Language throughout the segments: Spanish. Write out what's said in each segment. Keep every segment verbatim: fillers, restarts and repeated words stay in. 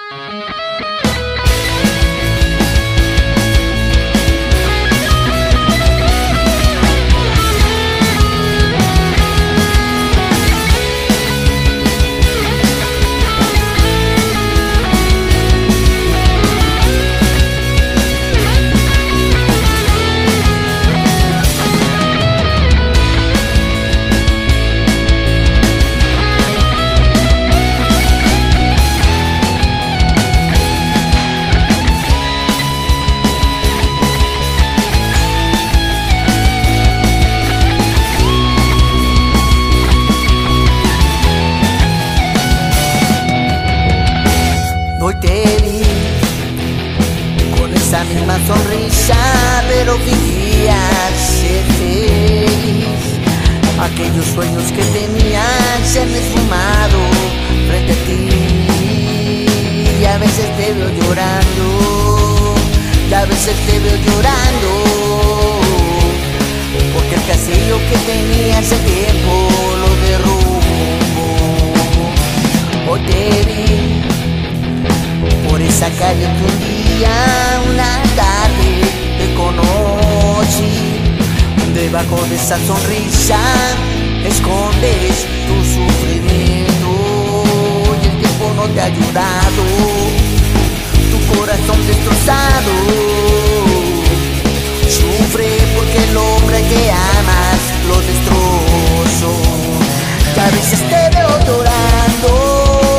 Hoy te vi con esa misma sonrisa, pero fingías ser feliz. Aquellos sueños que tenías se han esfumado frente a ti. Y a veces te veo llorando, y a veces te veo llorando, porque el castillo que tenía hace tiempo lo derrumbo. Hoy te vi por esa calle que un día, una tarde, te conocí. Debajo de esa sonrisa escondes tu sufrimiento, y el tiempo no te ha ayudado, tu corazón destrozado. Sufre porque el hombre que amas lo destrozó. Y a veces te veo llorando,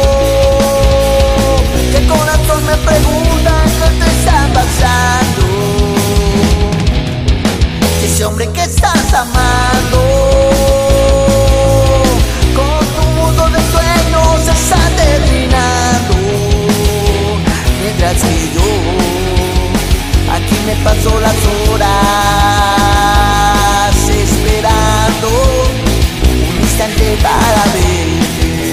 el corazón me pregunta qué te está pasando. Que ese hombre que estás amando, con tu mundo de sueños se está terminando. Mientras que yo aquí me paso las horas esperando un instante para verte.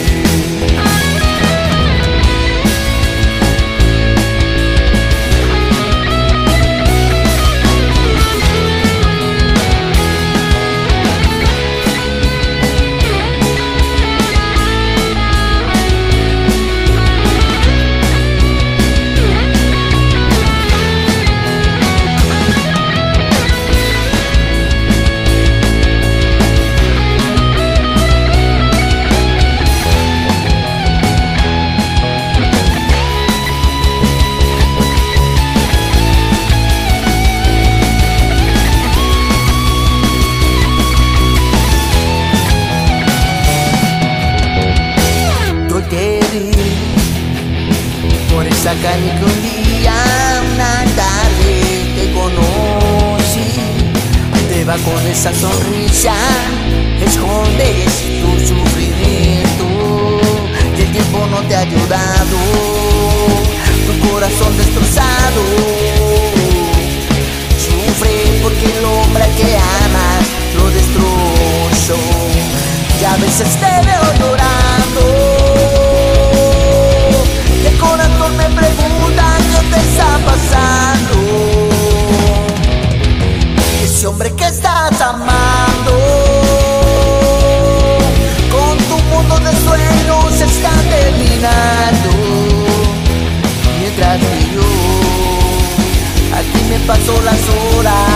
Por esa calle que un día, una tarde, te conocí. Debajo de esa sonrisa escondes tu sufrimiento, y el tiempo no te ha ayudado, tu corazón destrozado. Sufre porque el hombre que amas lo destrozó. Y a veces te veo llorando, el corazón me pregunta qué te está pasando. Ese hombre que estás amando, con tu mundo de sueños se está terminando. Mientras que yo aquí me paso las horas